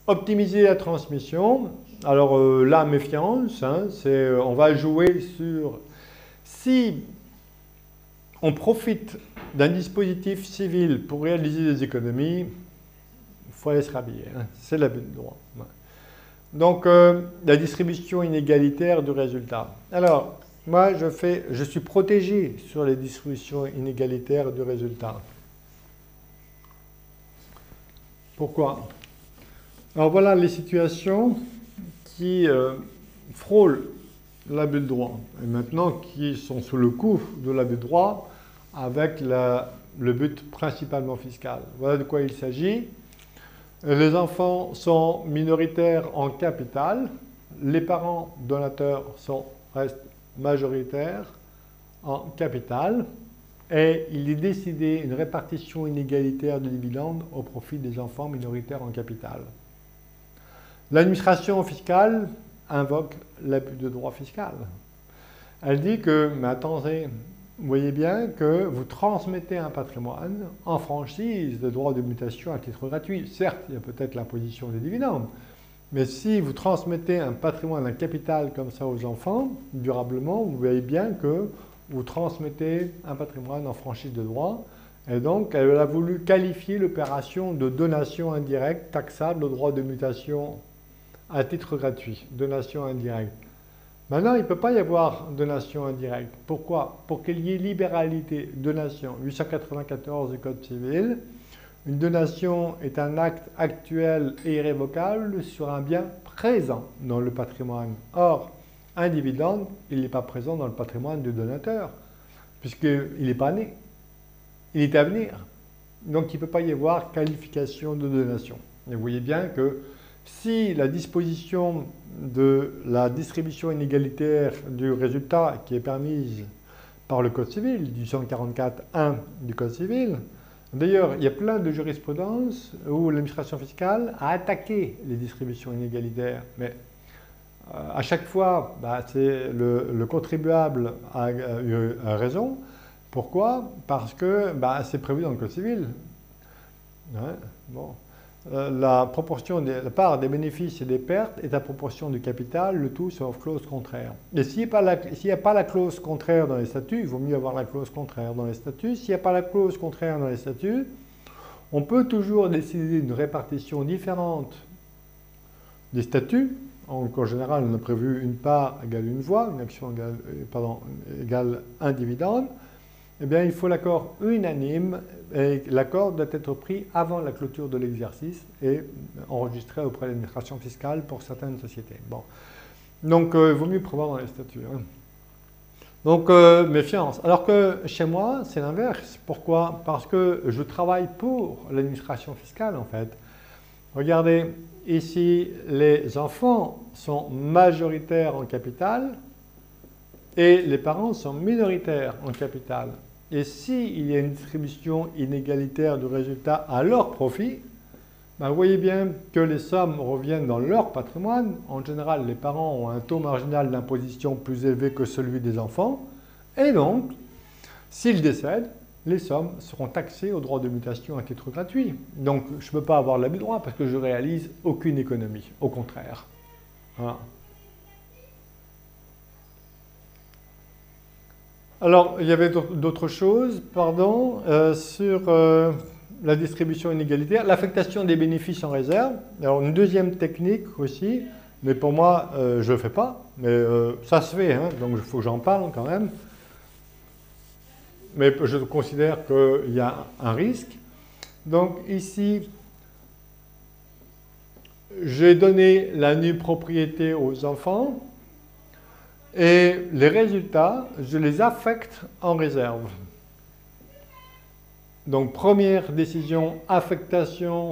optimiser la transmission. Alors la méfiance, hein, c'est on va jouer sur si on profite d'un dispositif civil pour réaliser des économies, il faut aller se rhabiller, hein, c'est l'abus de droit. Ouais. Donc la distribution inégalitaire du résultat. Alors moi je suis protégé sur les distributions inégalitaires du résultat. Pourquoi? Alors voilà les situations qui frôlent l'abus de droit et maintenant qui sont sous le coup de l'abus de droit avec le but principalement fiscal. Voilà de quoi il s'agit. Les enfants sont minoritaires en capital, les parents donateurs restent majoritaires en capital et il est décidé une répartition inégalitaire de dividendes au profit des enfants minoritaires en capital. L'administration fiscale invoque l'abus de droit fiscal. Elle dit que, mais attendez, vous voyez bien que vous transmettez un patrimoine en franchise de droit de mutation à titre gratuit. Certes, il y a peut-être l'imposition des dividendes, mais si vous transmettez un patrimoine, un capital comme ça aux enfants, durablement, vous voyez bien que vous transmettez un patrimoine en franchise de droit. Et donc, elle a voulu qualifier l'opération de donation indirecte taxable au droit de mutation à titre gratuit, donation indirecte. Maintenant, il ne peut pas y avoir donation indirecte. Pourquoi? Pour qu'il y ait libéralité. Donation, 894 du Code civil. Une donation est un acte actuel et irrévocable sur un bien présent dans le patrimoine. Or, un dividende, il n'est pas présent dans le patrimoine du donateur, puisqu'il n'est pas né. Il est à venir. Donc, il ne peut pas y avoir qualification de donation. Et vous voyez bien que si la disposition de la distribution inégalitaire du résultat qui est permise par le Code civil, du 144.1 du Code civil, d'ailleurs, il y a plein de jurisprudences où l'administration fiscale a attaqué les distributions inégalitaires, mais à chaque fois, c'est le contribuable a eu raison. Pourquoi? Parce que c'est prévu dans le Code civil. Ouais, bon. La part des bénéfices et des pertes est à proportion du capital, le tout sauf clause contraire. Et s'il n'y a pas la clause contraire dans les statuts, il vaut mieux avoir la clause contraire dans les statuts. S'il n'y a pas la clause contraire dans les statuts, on peut toujours décider d'une répartition différente des statuts. En général, on a prévu une part égale une voix, une action égale un dividende. Eh bien, il faut l'accord unanime et l'accord doit être pris avant la clôture de l'exercice et enregistré auprès de l'administration fiscale pour certaines sociétés. Bon. Donc, il vaut mieux prévoir dans les statuts. Hein. Donc, méfiance. Alors que chez moi, c'est l'inverse. Pourquoi? Parce que je travaille pour l'administration fiscale, en fait. Regardez, ici, les enfants sont majoritaires en capital et les parents sont minoritaires en capital. Et s'il y a une distribution inégalitaire du résultat à leur profit, vous voyez bien que les sommes reviennent dans leur patrimoine. En général, les parents ont un taux marginal d'imposition plus élevé que celui des enfants. Et donc, s'ils décèdent, les sommes seront taxées au droit de mutation à titre gratuit. Donc, je ne peux pas avoir l'abus de droit parce que je ne réalise aucune économie. Au contraire. Voilà. Alors, il y avait d'autres choses, sur la distribution inégalitaire, l'affectation des bénéfices en réserve. Alors, une deuxième technique aussi, mais pour moi, je ne le fais pas, mais ça se fait, hein, donc il faut que j'en parle quand même. Mais je considère qu'il y a un risque. Donc, ici, j'ai donné la nue propriété aux enfants. Et les résultats, je les affecte en réserve. Donc, première décision, affectation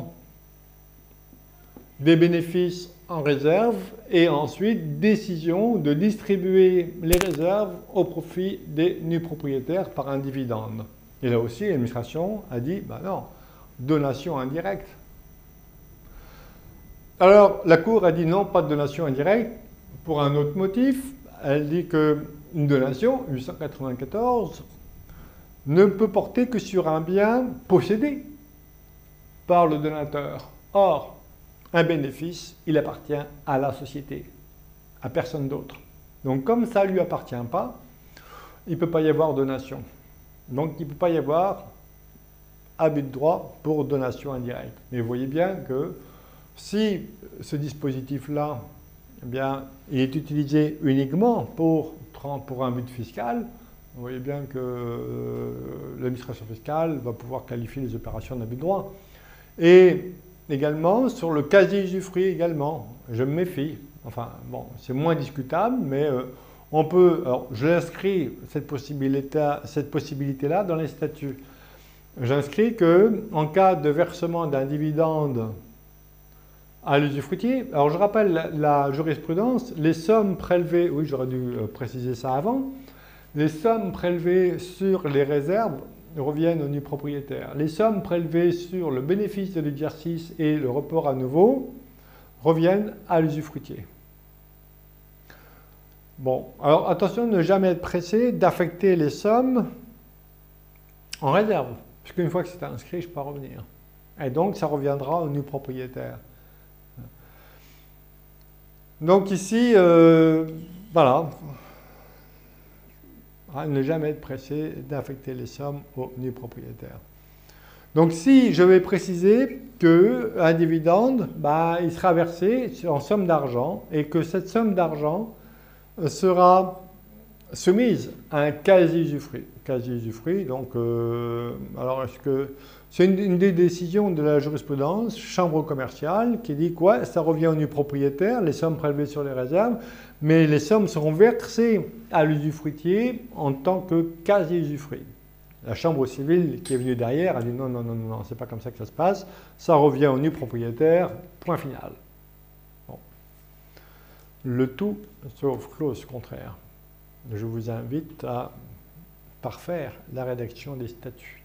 des bénéfices en réserve. Et ensuite, décision de distribuer les réserves au profit des nus propriétaires par un dividende. Et là aussi, l'administration a dit, non, donation indirecte. Alors, la Cour a dit non, pas de donation indirecte, pour un autre motif. Elle dit qu'une donation, 894, ne peut porter que sur un bien possédé par le donateur. Or, un bénéfice, il appartient à la société, à personne d'autre. Donc comme ça ne lui appartient pas, il ne peut pas y avoir donation. Donc il ne peut pas y avoir abus de droit pour donation indirecte. Mais vous voyez bien que si ce dispositif-là, eh bien, il est utilisé uniquement pour un but fiscal, vous voyez bien que l'administration fiscale va pouvoir qualifier les opérations d'abus de droit. Et également, sur le quasi-usufruit également, je me méfie. Enfin, bon, c'est moins discutable, mais on peut... Alors, je l'inscris, cette possibilité-là, dans les statuts. J'inscris qu'en cas de versement d'un dividende à l'usufruitier, alors je rappelle la jurisprudence, les sommes prélevées, oui j'aurais dû préciser ça avant, les sommes prélevées sur les réserves reviennent au nu propriétaire. Les sommes prélevées sur le bénéfice de l'exercice et le report à nouveau reviennent à l'usufruitier. Bon, alors attention de ne jamais être pressé d'affecter les sommes en réserve, puisqu'une fois que c'est inscrit, je peux revenir. Et donc ça reviendra au nu propriétaire. Donc ici, voilà, ne jamais être pressé d'affecter les sommes au nu propriétaire. Donc si je vais préciser qu'un dividende, il sera versé en somme d'argent et que cette somme d'argent sera soumise à un quasi-usufruit. Quasi-usufruit, donc, alors est-ce que c'est une des décisions de la jurisprudence, chambre commerciale, qui dit quoi? Ça revient au nu propriétaire, les sommes prélevées sur les réserves, mais les sommes seront versées à l'usufruitier en tant que quasi-usufruit. La chambre civile qui est venue derrière a dit non, non, non, non, c'est pas comme ça que ça se passe, ça revient au nu propriétaire, point final. Bon. Le tout sauf clause contraire. Je vous invite à parfaire la rédaction des statuts.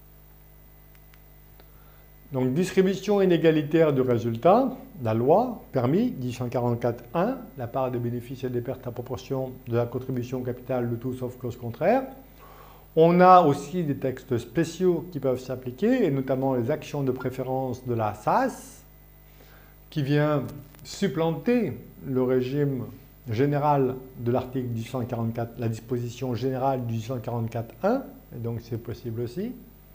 Donc, distribution inégalitaire du résultat, la loi, permis, 1844.1, la part des bénéfices et des pertes à proportion de la contribution au capital, le tout sauf clause contraire. On a aussi des textes spéciaux qui peuvent s'appliquer, et notamment les actions de préférence de la SAS, qui vient supplanter le régime général de l'article 1844, la disposition générale du 1844.1, et donc c'est possible aussi.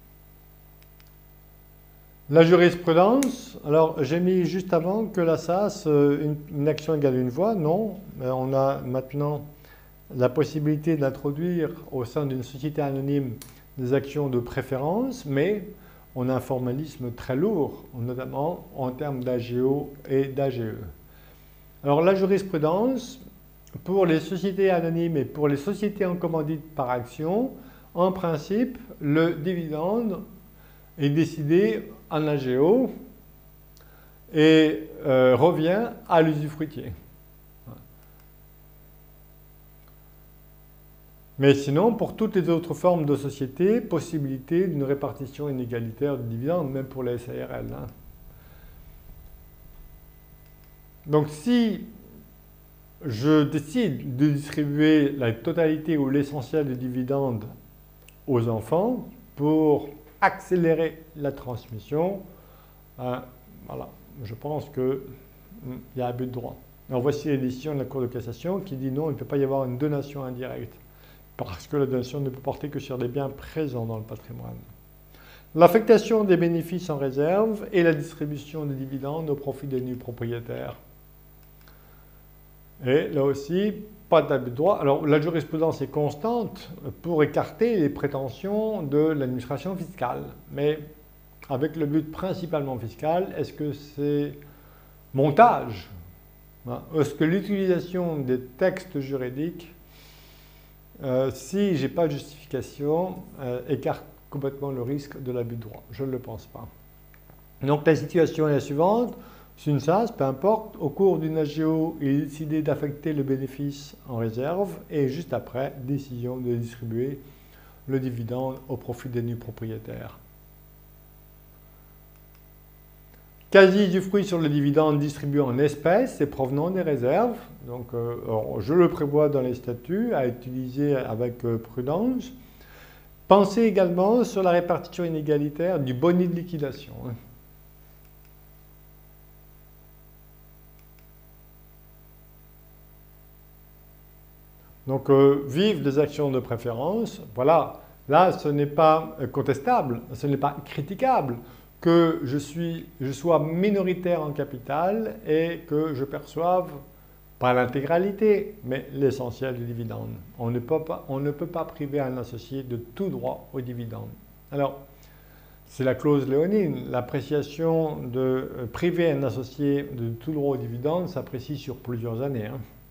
La jurisprudence, alors j'ai mis juste avant que la SAS, une action égale une voix, non, on a maintenant la possibilité d'introduire au sein d'une société anonyme des actions de préférence, mais on a un formalisme très lourd, notamment en termes d'AGO et d'AGE. Alors la jurisprudence, pour les sociétés anonymes et pour les sociétés en commandite par action, en principe, le dividende est décidé en AGO et revient à l'usufruitier. Mais sinon, pour toutes les autres formes de société, possibilité d'une répartition inégalitaire de dividendes, même pour les SARL. Hein. Donc si je décide de distribuer la totalité ou l'essentiel des dividendes aux enfants pour accélérer la transmission, voilà, je pense qu'il y a abus de droit. Alors voici les décisions de la Cour de cassation qui dit non, il ne peut pas y avoir une donation indirecte, parce que la donation ne peut porter que sur des biens présents dans le patrimoine. L'affectation des bénéfices en réserve et la distribution des dividendes au profit des nus propriétaires. Et là aussi, pas d'abus de droit. Alors la jurisprudence est constante pour écarter les prétentions de l'administration fiscale. Mais avec le but principalement fiscal, est-ce que c'est montage? Est-ce que l'utilisation des textes juridiques, si je n'ai pas de justification, écarte complètement le risque de l'abus de droit? Je ne le pense pas. Donc la situation est la suivante. Si une SAS, peu importe, au cours d'une AGO, il est décidé d'affecter le bénéfice en réserve et juste après, décision de distribuer le dividende au profit des nus propriétaires. Quasi-usufruit sur le dividende distribué en espèces et provenant des réserves. Donc, je le prévois dans les statuts à utiliser avec prudence. Pensez également sur la répartition inégalitaire du boni de liquidation. Donc, vivre des actions de préférence, voilà, là, ce n'est pas contestable, ce n'est pas critiquable que je sois minoritaire en capital et que je perçoive, pas l'intégralité, mais l'essentiel du dividende. On ne peut pas priver un associé de tout droit au dividende. Alors, c'est la clause léonine. L'appréciation de priver un associé de tout droit au dividende s'apprécie sur plusieurs années.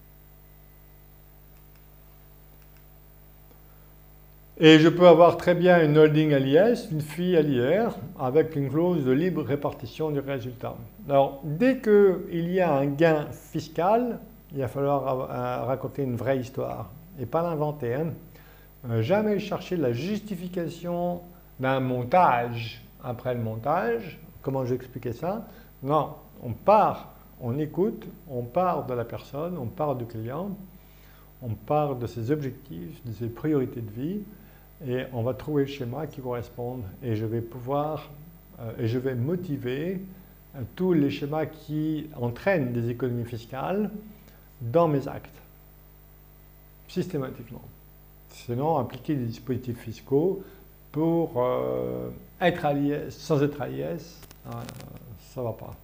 Et je peux avoir très bien une holding à l'IS, une FI à l'IR, avec une clause de libre répartition du résultat. Alors, dès qu'il y a un gain fiscal, il va falloir raconter une vraie histoire et pas l'inventer. Jamais chercher la justification d'un montage après le montage. Comment j'expliquais ça? Non, on écoute, on part de la personne, on part du client, on part de ses objectifs, de ses priorités de vie, et on va trouver le schéma qui correspond. Et je vais pouvoir, et je vais motiver tous les schémas qui entraînent des économies fiscales dans mes actes, systématiquement. Sinon, appliquer des dispositifs fiscaux pour être à l'IS sans être à l'IS, ça ne va pas.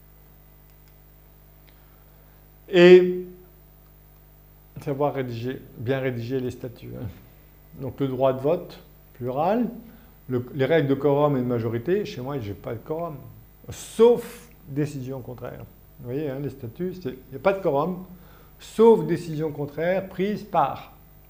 Et savoir bien rédiger les statuts. Donc le droit de vote plural, les règles de quorum et de majorité, chez moi, je n'ai pas de quorum, sauf décision contraire. Vous voyez, les statuts, il n'y a pas de quorum, sauf décision contraire prise par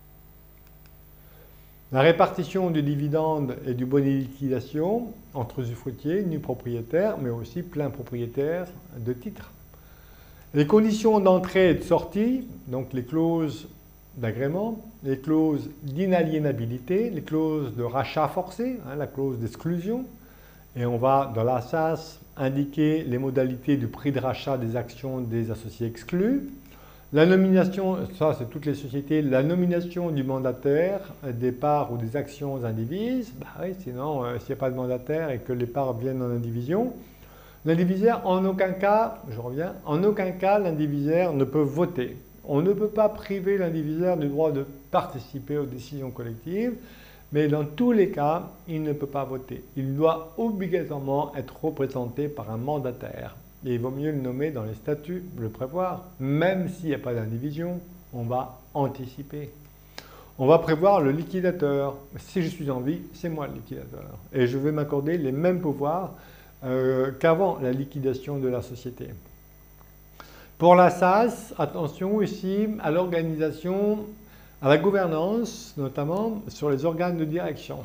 la répartition du dividende et du bonus de liquidation entre usufruitiers, nus propriétaires, mais aussi plein propriétaire de titres. Les conditions d'entrée et de sortie, donc les clauses d'agrément, les clauses d'inaliénabilité, les clauses de rachat forcé, la clause d'exclusion, et on va dans la SAS indiquer les modalités du prix de rachat des actions des associés exclus. La nomination, ça c'est toutes les sociétés, la nomination du mandataire des parts ou des actions indivises, oui, sinon s'il n'y a pas de mandataire et que les parts viennent en indivision, l'indivisaire, en aucun cas, je reviens, en aucun cas l'indivisaire ne peut voter. On ne peut pas priver l'indivisaire du droit de participer aux décisions collectives, mais dans tous les cas, il ne peut pas voter. Il doit obligatoirement être représenté par un mandataire. Et il vaut mieux le nommer dans les statuts, le prévoir, même s'il n'y a pas d'indivision, on va anticiper. On va prévoir le liquidateur. Si je suis en vie, c'est moi le liquidateur. Et je vais m'accorder les mêmes pouvoirs qu'avant la liquidation de la société. Pour la SAS, attention ici à l'organisation, à la gouvernance, notamment sur les organes de direction.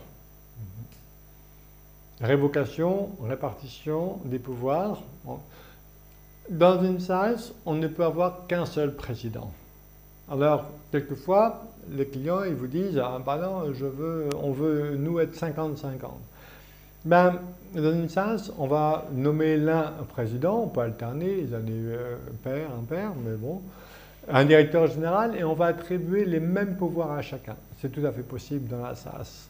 Révocation, répartition des pouvoirs. Dans une SAS, on ne peut avoir qu'un seul président. Alors, quelquefois, les clients ils vous disent « Ah, pardon, on veut nous être 50-50 ». Ben, dans une SAS, on va nommer l'un président, on peut alterner les années impair, mais bon, un directeur général, et on va attribuer les mêmes pouvoirs à chacun. C'est tout à fait possible dans la SAS.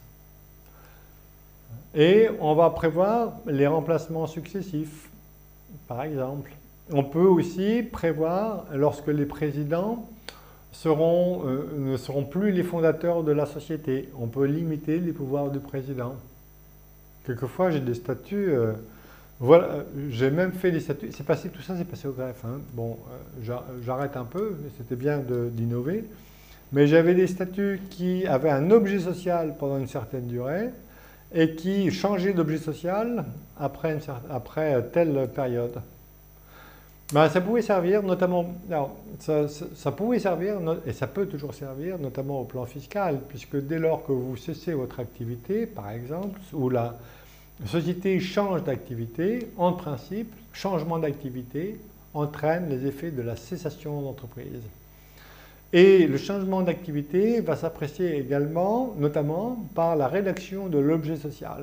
Et on va prévoir les remplacements successifs, par exemple. On peut aussi prévoir, lorsque les présidents ne seront plus les fondateurs de la société, on peut limiter les pouvoirs du président. Quelquefois, j'ai des statuts, voilà, j'ai même fait des statuts, tout ça c'est passé au greffe. Bon, j'arrête un peu, mais c'était bien d'innover. Mais j'avais des statuts qui avaient un objet social pendant une certaine durée et qui changeaient d'objet social après telle période. Ben, ça pouvait servir notamment, alors, ça pouvait servir, et ça peut toujours servir, notamment au plan fiscal, puisque dès lors que vous cessez votre activité, par exemple, ou la société change d'activité, en principe, changement d'activité entraîne les effets de la cessation d'entreprise. Et le changement d'activité va s'apprécier également, notamment, par la rédaction de l'objet social.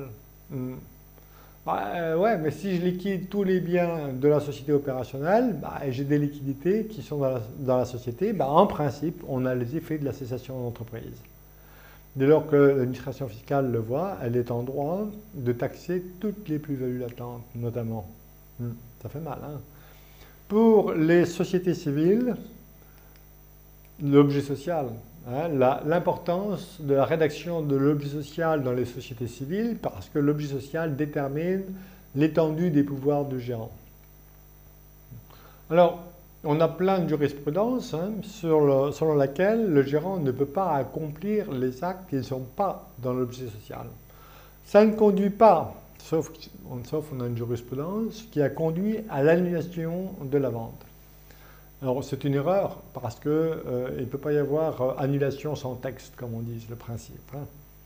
Ouais, mais si je liquide tous les biens de la société opérationnelle, et j'ai des liquidités qui sont dans la société, en principe, on a les effets de la cessation d'entreprise. Dès lors que l'administration fiscale le voit, elle est en droit de taxer toutes les plus-values latentes, notamment. Ça fait mal, hein? Pour les sociétés civiles, l'objet social. Hein, l'importance de la rédaction de l'objet social dans les sociétés civiles, parce que l'objet social détermine l'étendue des pouvoirs du gérant. Alors, on a plein de jurisprudence selon laquelle le gérant ne peut pas accomplir les actes qui ne sont pas dans l'objet social. Ça ne conduit pas, sauf on a une jurisprudence, qui a conduit à l'annulation de la vente. Alors c'est une erreur parce qu'il ne peut pas y avoir annulation sans texte, comme on dit, le principe. Hein.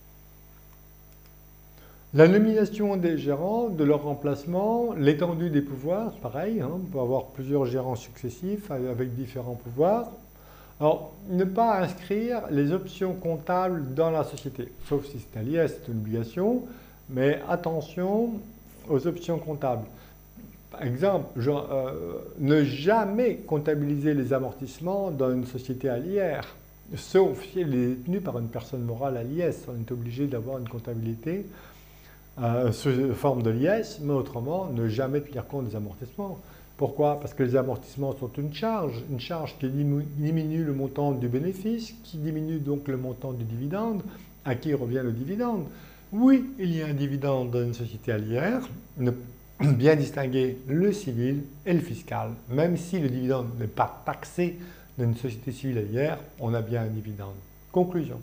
La nomination des gérants, de leur remplacement, l'étendue des pouvoirs, pareil, hein, on peut avoir plusieurs gérants successifs avec différents pouvoirs. Alors, ne pas inscrire les options comptables dans la société, sauf si c'est un lié, c'est une obligation, mais attention aux options comptables. Par exemple, ne jamais comptabiliser les amortissements dans une société à l'IR, sauf si elle est détenue par une personne morale à l'IS. On est obligé d'avoir une comptabilité sous forme de l'IS, mais autrement, ne jamais tenir compte des amortissements. Pourquoi? Parce que les amortissements sont une charge qui diminue le montant du bénéfice, qui diminue donc le montant du dividende. À qui revient le dividende? Oui, il y a un dividende dans une société à l'IR, bien distinguer le civil et le fiscal. Même si le dividende n'est pas taxé dans une société civile à l'IR, on a bien un dividende. Conclusion.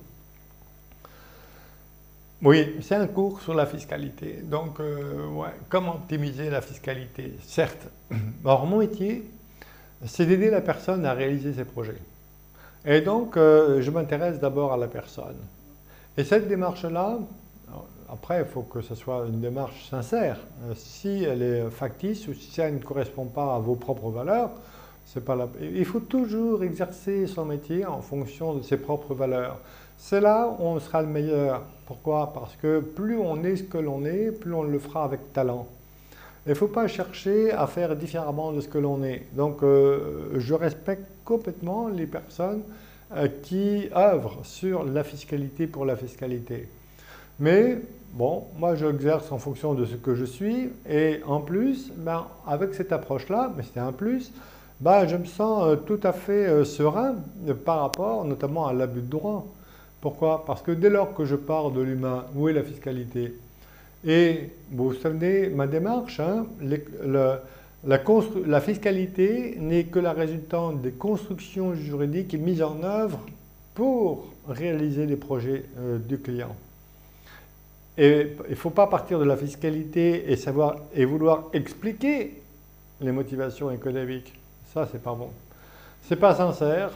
Oui, c'est un cours sur la fiscalité. Donc, ouais, comment optimiser la fiscalité? Certes. Alors, mon métier, c'est d'aider la personne à réaliser ses projets. Et donc, je m'intéresse d'abord à la personne. Et cette démarche-là, après, il faut que ce soit une démarche sincère. Si elle est factice ou si elle ne correspond pas à vos propres valeurs, c'est pas il faut toujours exercer son métier en fonction de ses propres valeurs. C'est là où on sera le meilleur. Pourquoi? Parce que plus on est ce que l'on est, plus on le fera avec talent. Il ne faut pas chercher à faire différemment de ce que l'on est. Donc, je respecte complètement les personnes qui œuvrent sur la fiscalité pour la fiscalité. Mais, bon, moi j'exerce en fonction de ce que je suis et en plus, ben, avec cette approche-là, mais c'était un plus, ben, je me sens tout à fait serein par rapport notamment à l'abus de droit. Pourquoi? Parce que dès lors que je pars de l'humain, où est la fiscalité? Et vous savez, ma démarche, hein, la fiscalité n'est que la résultante des constructions juridiques mises en œuvre pour réaliser les projets du client. Et il ne faut pas partir de la fiscalité et vouloir expliquer les motivations économiques. Ça, c'est pas bon. C'est pas sincère.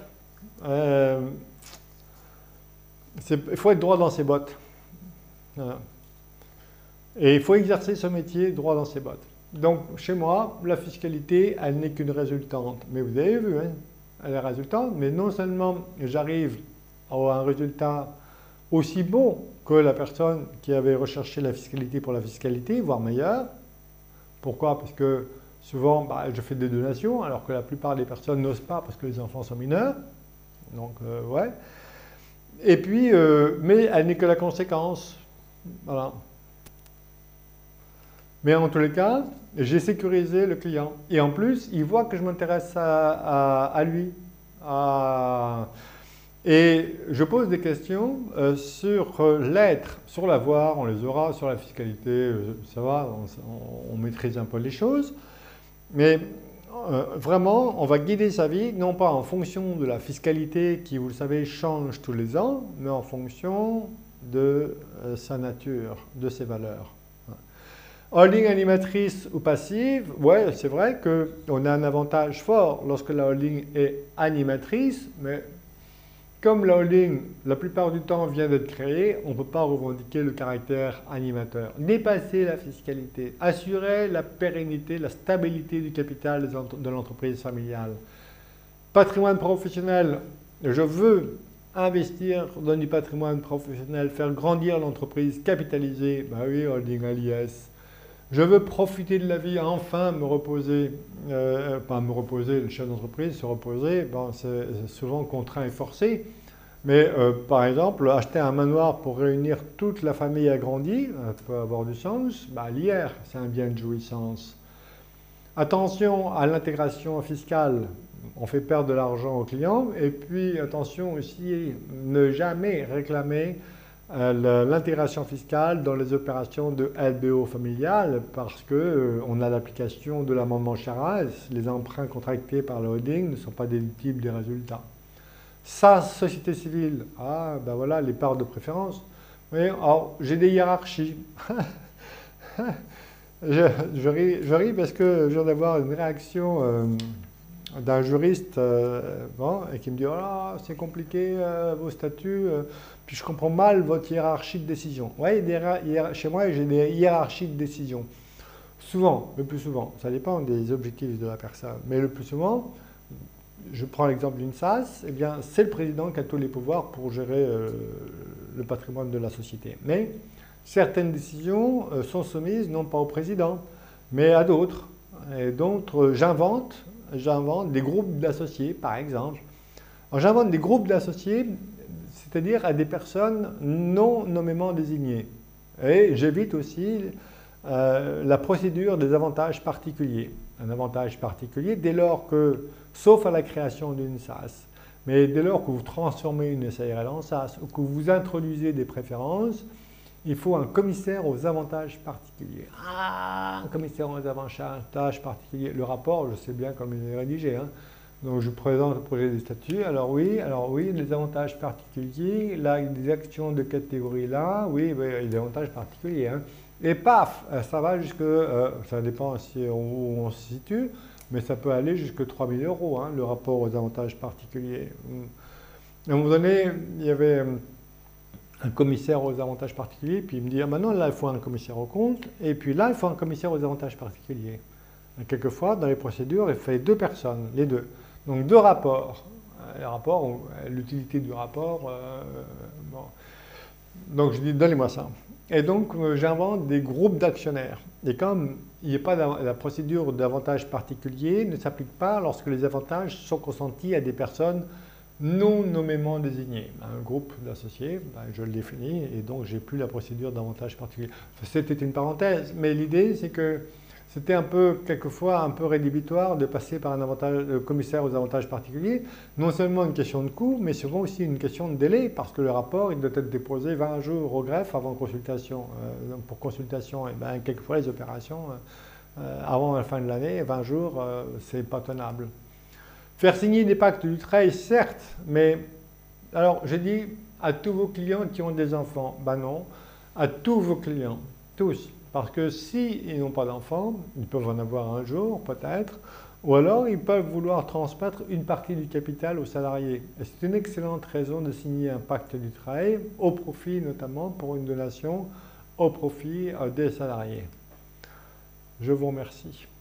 Il faut être droit dans ses bottes. Voilà. Et il faut exercer ce métier droit dans ses bottes. Donc, chez moi, la fiscalité, elle n'est qu'une résultante. Mais vous avez vu, hein, elle est résultante, mais non seulement j'arrive à un résultat aussi bon que la personne qui avait recherché la fiscalité pour la fiscalité, voire meilleur. Pourquoi? Parce que souvent, bah, je fais des donations, alors que la plupart des personnes n'osent pas parce que les enfants sont mineurs. Donc, ouais. Et puis, mais elle n'est que la conséquence. Voilà. Mais en tous les cas, j'ai sécurisé le client. Et en plus, il voit que je m'intéresse à lui. Et je pose des questions sur l'être, sur l'avoir, on les aura, sur la fiscalité, ça va, on maîtrise un peu les choses. Mais vraiment, on va guider sa vie, non pas en fonction de la fiscalité qui, vous le savez, change tous les ans, mais en fonction de sa nature, de ses valeurs. Holding animatrice ou passive, ouais, c'est vrai qu'on a un avantage fort lorsque la holding est animatrice, mais comme la holding, la plupart du temps, vient d'être créée, on ne peut pas revendiquer le caractère animateur. Dépasser la fiscalité, assurer la pérennité, la stabilité du capital de l'entreprise familiale. Patrimoine professionnel, je veux investir dans du patrimoine professionnel, faire grandir l'entreprise, capitaliser, bah oui, holding à l'IS. Je veux profiter de la vie, enfin me reposer, pas me reposer, le chef d'entreprise, se reposer, bon, c'est souvent contraint et forcé. Mais par exemple, acheter un manoir pour réunir toute la famille agrandie, ça peut avoir du sens. Bah, l'IR, c'est un bien de jouissance. Attention à l'intégration fiscale. on fait perdre de l'argent aux clients. Et puis, attention aussi, ne jamais réclamer l'intégration fiscale dans les opérations de LBO familiale parce qu'on a l'application de l'amendement Charras. Les emprunts contractés par le holding ne sont pas déductibles des résultats. Sa société civile, ah ben voilà les parts de préférence. Oui, alors j'ai des hiérarchies. je ris parce que je viens d'avoir une réaction d'un juriste bon, et qui me dit « Oh, c'est compliqué vos statuts, puis je comprends mal votre hiérarchie de décision. » Oui, chez moi, j'ai des hiérarchies de décision. Souvent, le plus souvent, ça dépend des objectifs de la personne, mais le plus souvent, je prends l'exemple d'une SAS, eh bien, c'est le président qui a tous les pouvoirs pour gérer le patrimoine de la société. Mais certaines décisions sont soumises non pas au président, mais à d'autres. Et d'autres, j'invente des groupes d'associés, par exemple. J'invente des groupes d'associés, c'est-à-dire à des personnes non nommément désignées. Et j'évite aussi la procédure des avantages particuliers. Un avantage particulier, dès lors que, sauf à la création d'une SAS, mais dès lors que vous transformez une SARL en SAS ou que vous introduisez des préférences, il faut un commissaire aux avantages particuliers. Ah, un commissaire aux avantages particuliers. Le rapport, je sais bien comment il est rédigé. Hein. Donc je présente le projet des statuts. Alors oui, les avantages particuliers, là, des actions de catégorie là, oui, il y a des avantages particuliers. Hein. Et paf, ça va jusque, ça dépend où on se situe, mais ça peut aller jusqu'à 3 000 €, hein, le rapport aux avantages particuliers. À un moment donné, il y avait un commissaire aux avantages particuliers, puis il me dit, ah, maintenant là il faut un commissaire aux comptes, et puis là il faut un commissaire aux avantages particuliers. Et quelquefois, dans les procédures, il fallait 2 personnes, les deux. Donc 2 rapports. Les rapports, l'utilité du rapport, bon. Donc je dis, donnez-moi ça. Et donc j'invente des groupes d'actionnaires. Et comme il n'y a pas la procédure d'avantages particuliers ne s'applique pas lorsque les avantages sont consentis à des personnes non nommément désignées. Un groupe d'associés, ben, je le définis et donc j'ai plus la procédure d'avantages particuliers. C'était une parenthèse, mais l'idée c'est que c'était un peu, quelquefois, un peu rédhibitoire de passer par un commissaire aux avantages particuliers. Non seulement une question de coût, mais souvent aussi une question de délai, parce que le rapport, il doit être déposé 20 jours au greffe avant consultation. Pour consultation, et ben, quelquefois les opérations, avant la fin de l'année, 20 jours, c'est pas tenable. Faire signer des pactes du trade, certes, mais alors j'ai dit à tous vos clients qui ont des enfants, ben non, à tous vos clients, tous. Parce que s'ils n'ont pas d'enfants, ils peuvent en avoir un jour peut-être, ou alors ils peuvent vouloir transmettre une partie du capital aux salariés. Et c'est une excellente raison de signer un pacte du travail, au profit notamment pour une donation au profit des salariés. Je vous remercie.